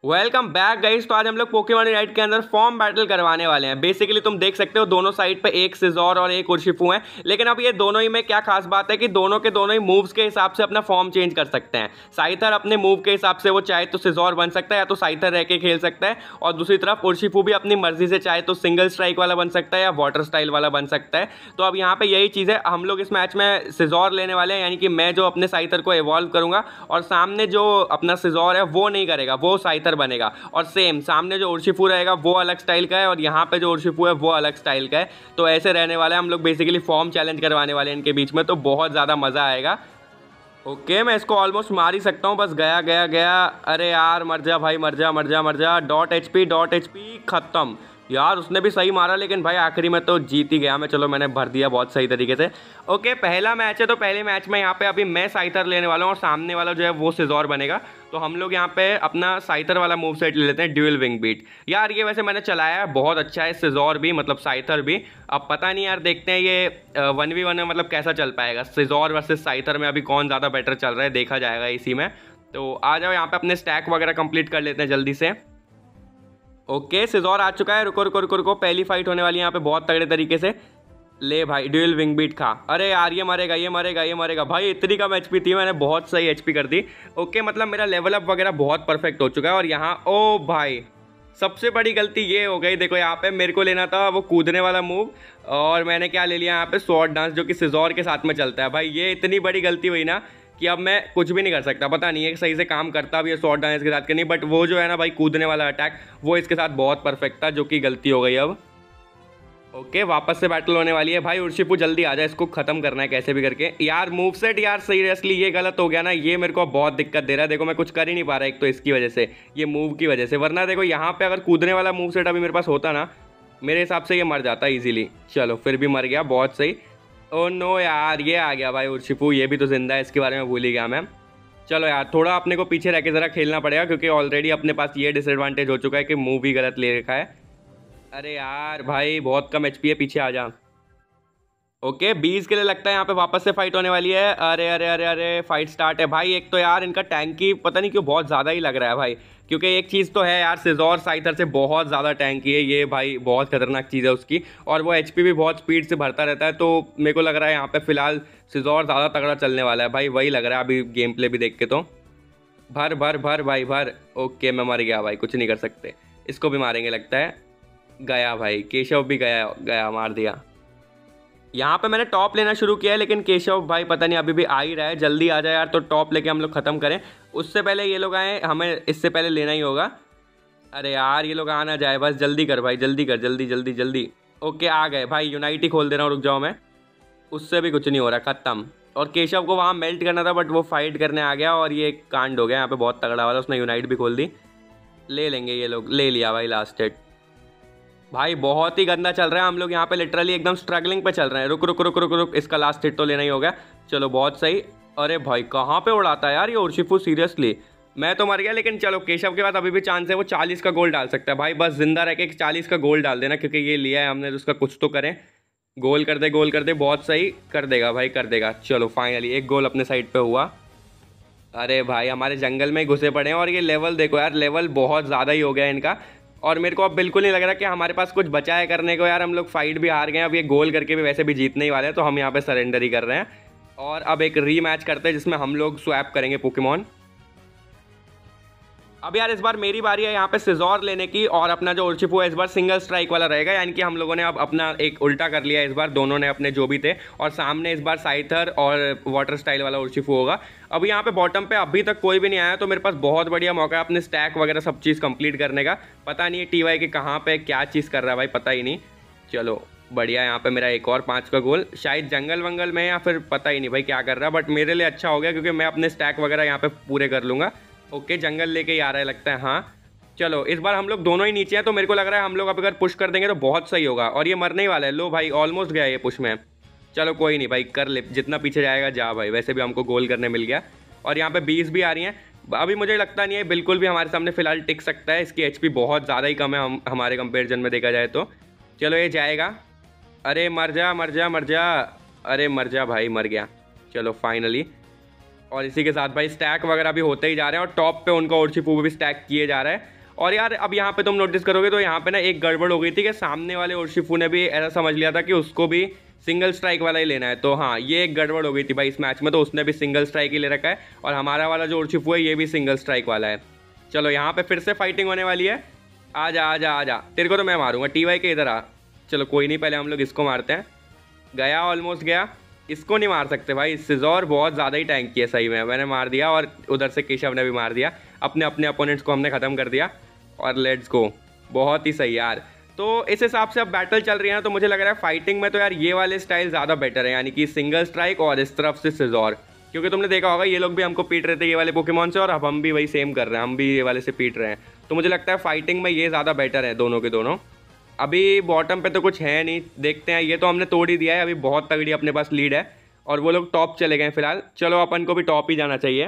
Welcome back guys. तो आज हम लोग पोकेमॉन यूनाइट के अंदर फॉर्म बैटल करवाने वाले हैं। बेसिकली तुम देख सकते हो दोनों साइड पे एक सिजोर और एक उर्शिफू हैं, लेकिन अब ये दोनों ही में क्या खास बात है कि दोनों के दोनों ही मूव्स के हिसाब से अपना फॉर्म चेंज कर सकते हैं। साइथर अपने मूव के हिसाब से वो चाहे तो सिजोर बन सकता है या तो साइथर रह के खेल सकता है, और दूसरी तरफ उर्शिफू भी अपनी मर्जी से चाहे तो सिंगल स्ट्राइक वाला बन सकता है या वाटर स्टाइल वाला बन सकता है। तो अब यहाँ पे यही चीज़ है, हम लोग इस मैच में सिजोर लेने वाले हैं, यानी कि मैं जो अपने साइथर को इवॉल्व करूंगा और सामने जो अपना सिजोर है वो नहीं करेगा, वो साइथर बनेगा। और सेम सामने जो उर्शिफू रहेगा वो अलग स्टाइल का है और यहाँ पे जो उर्शिफू है वो अलग स्टाइल का है। तो ऐसे रहने वाला है, हम लोग बेसिकली फॉर्म चैलेंज करवाने वाले हैं इनके बीच में, तो बहुत ज़्यादा मज़ा आएगा। ओके, मैं इसको ऑलमोस्ट मार ही सकता हूँ, बस गया गया गया। अरे यार मर जा भाई, मर जा मर जा मर जा। डॉट एच पी ख़त्म। यार उसने भी सही मारा, लेकिन भाई आखिरी में तो जीत ही गया मैं। चलो मैंने भर दिया बहुत सही तरीके से। ओके, पहला मैच है तो पहले मैच में यहाँ पे अभी मैं साइथर लेने वाला हूँ और सामने वाला जो है वो सिजोर बनेगा। तो हम लोग यहाँ पे अपना साइथर वाला मूव सेट ले लेते हैं, ड्यूल विंग बीट। यार ये वैसे मैंने चलाया है, बहुत अच्छा है, सिजोर भी मतलब साइथर भी। अब पता नहीं यार, देखते हैं ये 1v1 में मतलब कैसा चल पाएगा। सिजोर वर्सेस साइथर में अभी कौन ज़्यादा बेटर चल रहा है देखा जाएगा इसी में। तो आ जाओ यहाँ पे अपने स्टैक वगैरह कंप्लीट कर लेते हैं जल्दी से। ओके, सिजोर आ चुका है। रुको रुको रुको रुको, पहली फाइट होने वाली है यहाँ पे बहुत तगड़े तरीके से। ले भाई ड्यूल विंग बीट खा। अरे यार ये मरेगा ये मरेगा ये मरेगा भाई, इतनी कम एचपी थी, मैंने बहुत सही एचपी कर दी। ओके, मतलब मेरा लेवल अप वगैरह बहुत परफेक्ट हो चुका है। और यहाँ ओ भाई, सबसे बड़ी गलती ये हो गई, देखो यहाँ पे मेरे को लेना था वो कूदने वाला मूव और मैंने क्या ले लिया यहाँ पे स्वॉर्ड डांस, जो कि सिजोर के साथ में चलता है। भाई ये इतनी बड़ी गलती हुई ना कि अब मैं कुछ भी नहीं कर सकता। पता नहीं है सही से काम करता भी है स्वॉर्ड डांस के साथ कि नहीं, बट वो जो है ना भाई कूदने वाला अटैक वो इसके साथ बहुत परफेक्ट था, जो कि गलती हो गई अब। ओके, वापस से बैटल होने वाली है भाई। उर्शिफू जल्दी आ जाए, इसको खत्म करना है कैसे भी करके। यार मूव सेट यार सीरियसली ये गलत हो गया ना, ये मेरे को बहुत दिक्कत दे रहा है। देखो मैं कुछ कर ही नहीं पा रहा, एक तो इसकी वजह से, ये मूव की वजह से। वरना देखो यहाँ पे अगर कूदने वाला मूव सेट अभी मेरे पास होता ना, मेरे हिसाब से ये मर जाता इजीली। चलो फिर भी मर गया, बहुत सही। ओ नो यार, ये आ गया भाई उर्शिफू, ये भी तो जिंदा है, इसके बारे में भूल ही गया मैं। चलो यार थोड़ा अपने को पीछे रह के ज़रा खेलना पड़ेगा, क्योंकि ऑलरेडी अपने पास ये डिसएडवांटेज हो चुका है कि मूव भी गलत ले रखा है। अरे यार भाई बहुत कम एचपी है, पीछे आ जा। ओके, 20 के लिए लगता है यहाँ पे वापस से फाइट होने वाली है। अरे अरे अरे अरे, फाइट स्टार्ट है भाई। एक तो यार इनका टैंकी पता नहीं क्यों बहुत ज़्यादा ही लग रहा है भाई, क्योंकि एक चीज़ तो है यार, सिजोर साइथर से बहुत ज़्यादा टैंकी है ये भाई, बहुत खतरनाक चीज़ है उसकी। और वो एचपी भी बहुत स्पीड से भरता रहता है, तो मेरे को लग रहा है यहाँ पे फिलहाल सिजोर ज़्यादा तगड़ा चलने वाला है भाई, वही लग रहा है अभी गेम प्ले भी देख के। तो भर भर भर भाई भर। ओके मैं मर गया भाई, कुछ नहीं कर सकते, इसको भी मारेंगे लगता है। गया भाई, केशव भी गया गया, मार दिया। यहाँ पे मैंने टॉप लेना शुरू किया है, लेकिन केशव भाई पता नहीं अभी भी आ ही रहा है। जल्दी आ जाए यार, तो टॉप लेके हम लोग ख़त्म करें। उससे पहले ये लोग आए, हमें इससे पहले लेना ही होगा। अरे यार ये लोग आ ना जाए, बस जल्दी कर भाई, जल्दी कर, जल्दी जल्दी जल्दी। ओके आ गए भाई, यूनाइट ही खोल दे रहा हूँ, रुक जाओ मैं। उससे भी कुछ नहीं हो रहा, ख़त्म। और केशव को वहाँ मेल्ट करना था, बट वो फाइट करने आ गया और ये कांड हो गया यहाँ पे बहुत तगड़ा वाला, उसने यूनाइट भी खोल दी। ले लेंगे ये लोग, ले लिया भाई लास्ट हिट। भाई बहुत ही गंदा चल रहा है, हम लोग यहाँ पे लिटरली एकदम स्ट्रगलिंग पे चल रहे हैं। रुक रुक रुक रुक रुक, इसका लास्ट हिट तो लेना ही होगा। चलो बहुत सही। अरे भाई कहाँ पे उड़ाता है यार ये उर्शिफू, सीरियसली मैं तो मर गया। लेकिन चलो केशव के बाद अभी भी चांस है, वो 40 का गोल डाल सकता है भाई, बस जिंदा रह के 40 का गोल डाल देना, क्योंकि ये लिया है हमने तो उसका कुछ तो करें। गोल कर दे, गोल कर दे, बहुत सही कर देगा भाई, कर देगा। चलो फाइनली एक गोल अपने साइड पे हुआ। अरे भाई हमारे जंगल में घुसे पड़े हैं, और ये लेवल देखो यार, लेवल बहुत ज़्यादा ही हो गया है इनका। और मेरे को अब बिल्कुल नहीं लग रहा कि हमारे पास कुछ बचा है करने को यार, हम लोग फाइट भी हार गए हैं। अब ये गोल करके भी वैसे भी जीतने ही वाले हैं, तो हम यहाँ पे सरेंडर ही कर रहे हैं। और अब एक रीमैच करते हैं जिसमें हम लोग स्वैप करेंगे पोकेमॉन। अब यार इस बार मेरी बारी है यहाँ पे सिजोर लेने की, और अपना जो उर्शिफू है इस बार सिंगल स्ट्राइक वाला रहेगा, यानी कि हम लोगों ने अब अपना एक उल्टा कर लिया इस बार, दोनों ने अपने जो भी थे। और सामने इस बार साइथर और वाटर स्टाइल वाला उर्शिफू होगा। अब यहाँ पे बॉटम पे अभी तक कोई भी नहीं आया, तो मेरे पास बहुत बढ़िया मौका है अपने स्टैक वगैरह सब चीज़ कंप्लीट करने का। पता नहीं है टीवाई के कहाँ पे क्या चीज़ कर रहा है भाई, पता ही नहीं। चलो बढ़िया, यहाँ पे मेरा एक और 5 का गोल, शायद जंगल वंगल में या फिर पता ही नहीं भाई क्या कर रहा है, बट मेरे लिए अच्छा हो गया क्योंकि मैं अपने स्टैक वगैरह यहाँ पे पूरे कर लूँगा। ओके जंगल लेके ही आ रहा है लगता है, हाँ। चलो इस बार हम लोग दोनों ही नीचे हैं, तो मेरे को लग रहा है हम लोग अब अगर पुश कर देंगे तो बहुत सही होगा। और ये मरने ही वाला है, लो भाई ऑलमोस्ट गया ये पुश में। चलो कोई नहीं भाई, कर ले, जितना पीछे जाएगा जा भाई, वैसे भी हमको गोल करने मिल गया। और यहाँ पे 20 भी आ रही हैं। अभी मुझे लगता नहीं है बिल्कुल भी हमारे सामने फिलहाल टिक सकता है, इसकी एचपी बहुत ज़्यादा ही कम है हमारे कंपेरिजन में देखा जाए तो। चलो ये जाएगा। अरे मर जा मर जा मर जा, अरे मर जा भाई, मर गया। चलो फाइनली और इसी के साथ भाई स्टैक वगैरह भी होते ही जा रहे हैं और टॉप पे उनका ओरछिफू भी स्टैक किए जा रहा है। और यार अब यहाँ पे तुम नोटिस करोगे तो यहाँ पे ना एक गड़बड़ हो गई थी कि सामने वाले ओरछिफू ने भी ऐसा समझ लिया था कि उसको भी सिंगल स्ट्राइक वाला ही लेना है। तो हाँ, ये एक गड़बड़ हो गई थी भाई इस मैच में, तो उसने भी सिंगल स्ट्राइक ही ले रखा है और हमारा वाला जो ओरछिफू है ये भी सिंगल स्ट्राइक वाला है। चलो यहाँ पे फिर से फाइटिंग होने वाली है। आजा आजा आजा, तेरे को तो मैं मारूंगा, TY के इधर आ। चलो कोई नहीं, पहले हम लोग इसको मारते हैं। गया, ऑलमोस्ट गया। इसको नहीं मार सकते भाई, सिजोर बहुत ज़्यादा ही टैंक किया सही में। मैंने मार दिया और उधर से केशव ने भी मार दिया। अपने अपने अपोनेंट्स को हमने ख़त्म कर दिया और लेट्स गो, बहुत ही सही यार। तो इस हिसाब से अब बैटल चल रही है ना, तो मुझे लग रहा है फाइटिंग में तो यार ये वाले स्टाइल ज़्यादा बेटर है, यानी कि सिंगल स्ट्राइक और इस तरफ से सिजोर। क्योंकि तुमने देखा होगा ये लोग भी हमको पीट रहे थे ये वाले पोकेमॉन से और अब हम भी वही सेम कर रहे हैं, हम भी ये वाले से पीट रहे हैं। तो मुझे लगता है फाइटिंग में ये ज़्यादा बेटर है दोनों के दोनों। अभी बॉटम पे तो कुछ है नहीं, देखते हैं। ये तो हमने तोड़ ही दिया है, अभी बहुत तगड़ी अपने पास लीड है और वो लोग टॉप चले गए फिलहाल। चलो अपन को भी टॉप ही जाना चाहिए।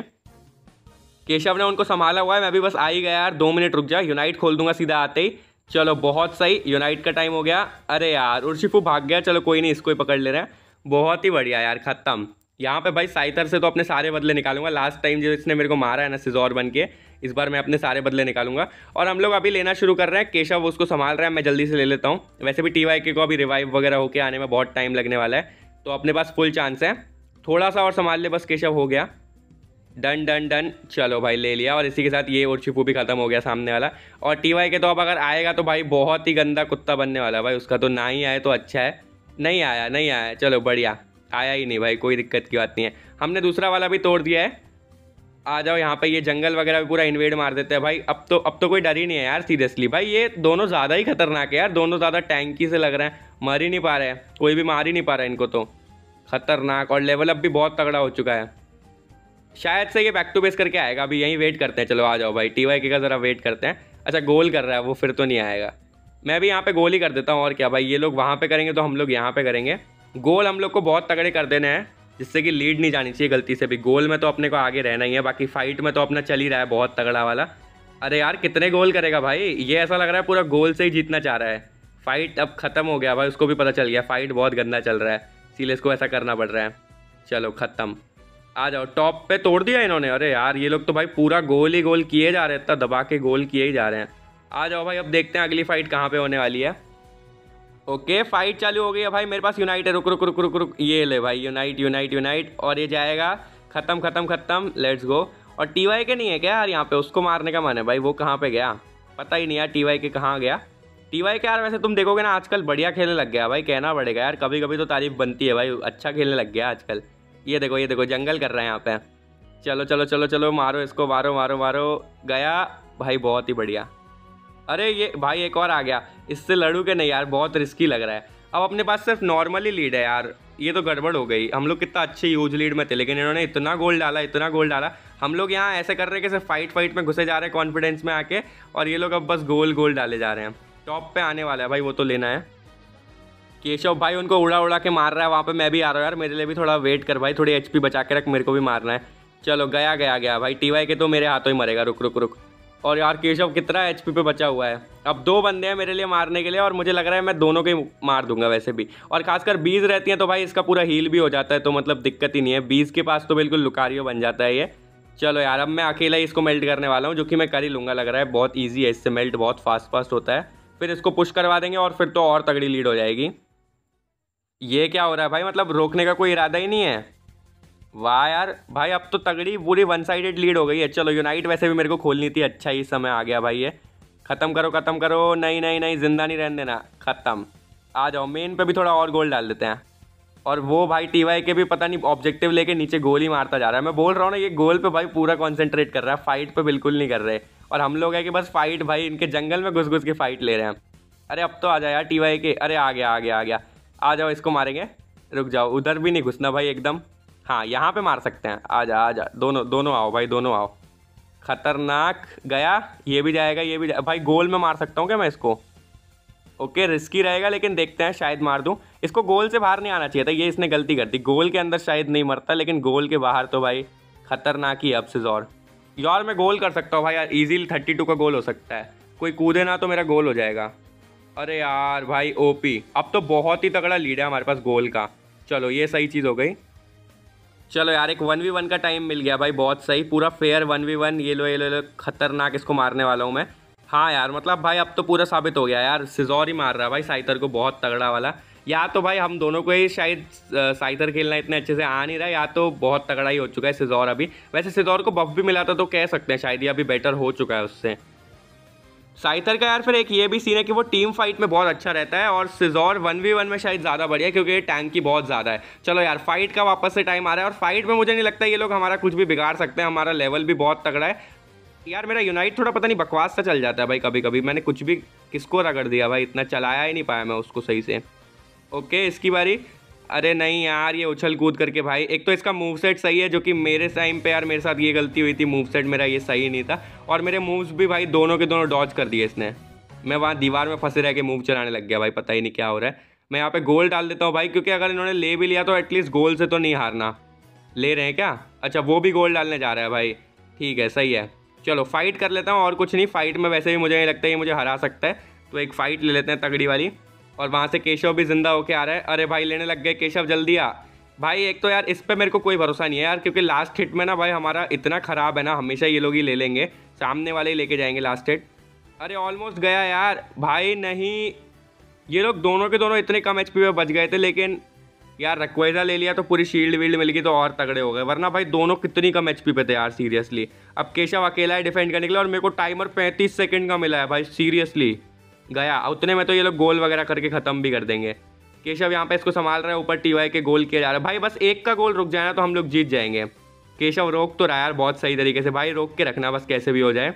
केशव ने उनको संभाला हुआ है, मैं भी बस आ ही गया यार। 2 मिनट रुक जा, यूनाइट खोल दूंगा सीधा आते ही। चलो बहुत सही, यूनाइट का टाइम हो गया। अरे यार उर्शिफू भाग गया, चलो कोई नहीं, इसको ही पकड़ ले रहे हैं। बहुत ही बढ़िया यार, खत्म। यहाँ पे भाई साइतर से तो अपने सारे बदले निकालूंगा। लास्ट टाइम जो इसने मेरे को मारा है ना सिजोर बन के, इस बार मैं अपने सारे बदले निकालूंगा। और हम लोग अभी लेना शुरू कर रहे हैं। केशव उसको संभाल रहा है, मैं जल्दी से ले लेता हूँ। वैसे भी TYK को अभी रिवाइव वगैरह होकर आने में बहुत टाइम लगने वाला है, तो अपने पास फुल चांस है। थोड़ा सा और संभाल ले बस, केशव हो गया। डन डन डन, चलो भाई ले लिया। और इसी के साथ ये ओरछिफू भी खत्म हो गया सामने वाला। और TYK तो अब अगर आएगा तो भाई बहुत ही गंदा कुत्ता बनने वाला है भाई उसका। तो ना ही आए तो अच्छा है। नहीं आया, नहीं आया, चलो बढ़िया। आया ही नहीं भाई, कोई दिक्कत की बात नहीं है। हमने दूसरा वाला भी तोड़ दिया है। आ जाओ यहाँ पे, ये जंगल वगैरह भी पूरा इन्वेड मार देते हैं भाई। अब तो कोई डर ही नहीं है यार सीरियसली भाई। ये दोनों ज़्यादा ही खतरनाक है यार, दोनों ज़्यादा टैंकी से लग रहे हैं। मर ही नहीं पा रहे हैं, कोई भी मार ही नहीं पा रहा है इनको। तो खतरनाक, और लेवल अप भी बहुत तगड़ा हो चुका है। शायद से ये बैक टू बेस करके आएगा, अभी यहीं वेट करते हैं। चलो आ जाओ भाई, TYK का ज़रा वेट करते हैं। अच्छा गोल कर रहा है वो, फिर तो नहीं आएगा। मैं भी यहाँ पे गोल ही कर देता हूँ और क्या भाई। ये लोग वहाँ पे करेंगे तो हम लोग यहाँ पे करेंगे। गोल हम लोग को बहुत तगड़े कर देने हैं, जिससे कि लीड नहीं जानी चाहिए गलती से भी। गोल में तो अपने को आगे रहना ही है, बाकी फाइट में तो अपना चल ही रहा है बहुत तगड़ा वाला। अरे यार कितने गोल करेगा भाई, ये ऐसा लग रहा है पूरा गोल से ही जीतना चाह रहा है। फाइट अब खत्म हो गया भाई, उसको भी पता चल गया फाइट बहुत गंदा चल रहा है, इसीलिए इसको ऐसा करना पड़ रहा है। चलो खत्म, आ जाओ। टॉप पे तोड़ दिया इन्होंने। अरे यार ये लोग तो भाई पूरा गोल ही गोल किए जा रहे हैं, इतना दबा के गोल किए ही जा रहे हैं। आ जाओ भाई, अब देखते हैं अगली फाइट कहाँ पे होने वाली है। ओके फाइट चालू हो गई है भाई। मेरे पास यूनाइट है, रुक रुक रुक रुक रुक, ये ले भाई यूनाइट यूनाइट यूनाइट। और ये जाएगा खत्म खत्म खत्म, लेट्स गो। और TYK नहीं है क्या यार यहाँ पे, उसको मारने का मन है भाई। वो कहाँ पे गया पता ही नहीं यार, TYK कहाँ गया। TYK यार वैसे तुम देखोगे ना आजकल बढ़िया खेलने लग गया भाई, कहना पड़ेगा यार। कभी कभी तो तारीफ बनती है भाई, अच्छा खेलने लग गया आजकल। ये देखो ये देखो, जंगल कर रहा है यहाँ पे। चलो चलो चलो चलो, मारो इसको, मारो मारो मारो। गया भाई, बहुत ही बढ़िया। अरे ये भाई एक और आ गया, इससे लड़ू के नहीं यार, बहुत रिस्की लग रहा है। अब अपने पास सिर्फ नॉर्मली लीड है यार, ये तो गड़बड़ हो गई। हम लोग कितना अच्छे यूज लीड में थे, लेकिन इन्होंने इतना गोल डाला, इतना गोल डाला। हम लोग यहाँ ऐसे कर रहे हैं कि सिर्फ फाइट में घुसे जा रहे हैं कॉन्फिडेंस में आके, और ये लोग अब बस गोल गोल डाले जा रहे हैं। टॉप पे आने वाला है भाई, वो तो लेना है। केशव भाई उनको उड़ा उड़ा के मार रहा है वहाँ पे, मैं भी आ रहा हूँ यार। मेरे लिए भी थोड़ा वेट कर भाई, थोड़ी HP बचा के रख, मेरे को भी मारना है। चलो गया गया गया भाई, TYK तो मेरे हाथों ही मरेगा। रुक रुक रुक। और यार केशव कितना HP पे बचा हुआ है। अब 2 बंदे हैं मेरे लिए मारने के लिए, और मुझे लग रहा है मैं दोनों के मार दूंगा वैसे भी। और खासकर 20 रहती हैं तो भाई इसका पूरा हील भी हो जाता है, तो मतलब दिक्कत ही नहीं है। 20 के पास तो बिल्कुल लुकारियो बन जाता है ये। चलो यार अब मैं अकेला ही इसको मेल्ट करने वाला हूँ, जो कि मैं कर ही लूँगा। लग रहा है बहुत ईजी है, इससे मेल्ट बहुत फास्ट होता है। फिर इसको पुश करवा देंगे और फिर तो और तगड़ी लीड हो जाएगी। ये क्या हो रहा है भाई, मतलब रोकने का कोई इरादा ही नहीं है। वाह यार भाई, अब तो तगड़ी पूरी 1 साइडेड लीड हो गई है। चलो यूनाइट वैसे भी मेरे को खोलनी थी, अच्छा ही समय आ गया भाई। ये ख़त्म करो ख़त्म करो, नहीं नहीं नहीं, जिंदा नहीं रहने देना, ख़त्म। आ जाओ मेन पे भी थोड़ा और गोल डाल देते हैं। और वो भाई TYK भी पता नहीं ऑब्जेक्टिव लेके नीचे गोल ही मारता जा रहा है। मैं बोल रहा हूँ ना, ये गोल पे भाई पूरा कॉन्सेंट्रेट कर रहा है, फाइट पे बिल्कुल नहीं कर रहे। और हम लोग है कि बस फाइट भाई, इनके जंगल में घुस घुस के फाइट ले रहे हैं। अरे अब तो आ जाए यार TYK। अरे आ गया आ गया आ गया, आ जाओ इसको मारेंगे। रुक जाओ, उधर भी नहीं घुसना भाई एकदम। हाँ यहाँ पे मार सकते हैं, आ जा दोनों आओ भाई, दोनों आओ। खतरनाक गया, ये भी जाएगा ये भी भाई। गोल में मार सकता हूँ क्या मैं इसको? ओके रिस्की रहेगा, लेकिन देखते हैं, शायद मार दूँ इसको। गोल से बाहर नहीं आना चाहिए था, ये इसने गलती कर दी। गोल के अंदर शायद नहीं मरता, लेकिन गोल के बाहर तो भाई खतरनाक ही। अब से और यार मैं गोल कर सकता हूँ भाई यार, इजीली 32 का गोल हो सकता है। कोई कूदे ना तो मेरा गोल हो जाएगा। अरे यार भाई OP, अब तो बहुत ही तगड़ा लीड है हमारे पास गोल का। चलो ये सही चीज़ हो गई। चलो यार एक 1v1 का टाइम मिल गया भाई, बहुत सही, पूरा फेयर 1v1। ये लो ये लो ये लो, खतरनाक, इसको मारने वाला हूँ मैं। हाँ यार मतलब भाई अब तो पूरा साबित हो गया यार, सिजोर ही मार रहा है भाई साइतर को, बहुत तगड़ा वाला। या तो भाई हम दोनों को ही शायद साइतर खेलना इतने अच्छे से आ नहीं रहा, या तो बहुत तगड़ा ही हो चुका है सिजोर अभी। वैसे सिजोर को बफ भी मिला था तो कह सकते हैं शायद ये अभी बेटर हो चुका है उससे। साइतर का यार फिर एक ये भी सीन है कि वो टीम फाइट में बहुत अच्छा रहता है, और सिजोर 1v1 में शायद ज़्यादा बढ़िया है क्योंकि ये टैंक की बहुत ज़्यादा है। चलो यार फाइट का वापस से टाइम आ रहा है, और फाइट में मुझे नहीं लगता ये लोग हमारा कुछ भी बिगाड़ सकते हैं, हमारा लेवल भी बहुत तगड़ा है। यार मेरा यूनाइट थोड़ा पता नहीं बकवास सा चल जाता है भाई कभी कभी, मैंने कुछ भी किसको रगड़ दिया भाई, इतना चलाया ही नहीं पाया मैं उसको सही से। ओके इसकी बारी। अरे नहीं यार ये उछल कूद करके भाई, एक तो इसका मूव सेट सही है, जो कि मेरे टाइम पे यार मेरे साथ ये गलती हुई थी, मूव सेट मेरा ये सही नहीं था, और मेरे मूव्स भी भाई दोनों के दोनों डॉज कर दिए इसने। मैं वहाँ दीवार में फंसे रह के मूव चलाने लग गया भाई, पता ही नहीं क्या हो रहा है। मैं यहाँ पे गोल डाल देता हूँ भाई, क्योंकि अगर इन्होंने ले भी लिया तो एटलीस्ट गोल से तो नहीं हारना। ले रहे हैं क्या? अच्छा वो भी गोल डालने जा रहा है भाई, ठीक है सही है। चलो फाइट कर लेता हूँ, और कुछ नहीं, फाइट में वैसे भी मुझे नहीं लगता ये मुझे हरा सकता है, तो एक फ़ाइट ले लेते हैं तगड़ी वाली। और वहाँ से केशव भी जिंदा होके आ रहा है। अरे भाई लेने लग गए केशव, जल्दी आ भाई। एक तो यार इस पे मेरे को कोई भरोसा नहीं है यार, क्योंकि लास्ट हिट में ना भाई हमारा इतना ख़राब है ना, हमेशा ये लोग ही ले लेंगे, सामने वाले ही लेके जाएंगे लास्ट हिट। अरे ऑलमोस्ट गया यार भाई, नहीं ये लोग दोनों के दोनों इतने कम एचपी पे बच गए थे, लेकिन यार रक्वेजा ले लिया तो पूरी शील्ड वील्ड मिल गई तो और तगड़े हो गए, वरना भाई दोनों कितनी कम एचपी पे थे यार सीरियसली। अब केशव अकेला है डिफेंड करने के लिए, और मेरे को टाइमर 35 सेकंड का मिला है भाई, सीरियसली गया उतने में तो ये लोग गोल वगैरह करके ख़त्म भी कर देंगे। केशव यहाँ पे इसको संभाल रहा है, ऊपर टीवाई के गोल किया जा रहा है भाई, बस एक का गोल रुक जाए ना तो हम लोग जीत जाएंगे। केशव रोक तो रहा है यार बहुत सही तरीके से भाई, रोक के रखना बस कैसे भी हो जाए।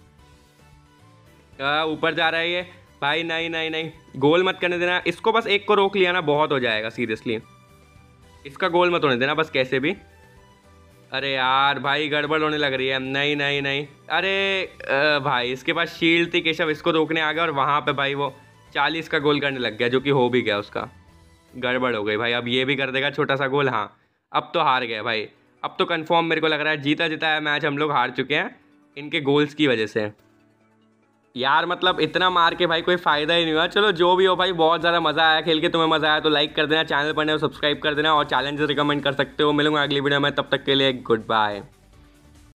ऊपर जा रहा है ये भाई, नहीं नहीं नहीं गोल मत करने देना इसको, बस एक को रोक लिया ना बहुत हो जाएगा सीरियसली, इसका गोल मत होने देना बस कैसे भी। अरे यार भाई गड़बड़ होने लग रही है, नहीं नहीं नहीं, अरे भाई इसके पास शील्ड थी, केशव इसको रोकने आ गया और वहाँ पे भाई वो 40 का गोल करने लग गया, जो कि हो भी गया उसका। गड़बड़ हो गई भाई, अब ये भी कर देगा छोटा सा गोल। हाँ अब तो हार गए भाई, अब तो कंफर्म मेरे को लग रहा है जीता जिताया मैच हम लोग हार चुके हैं इनके गोल्स की वजह से। यार मतलब इतना मार के भाई कोई फ़ायदा ही नहीं हुआ। चलो जो भी हो भाई, बहुत ज़्यादा मज़ा आया खेल के, तुम्हें मज़ा आया तो लाइक कर देना, चैनल पर नए हो सब्सक्राइब कर देना, और चैलेंज रिकमेंड कर सकते हो। मिलूंगा अगली वीडियो में, तब तक के लिए गुड बाय।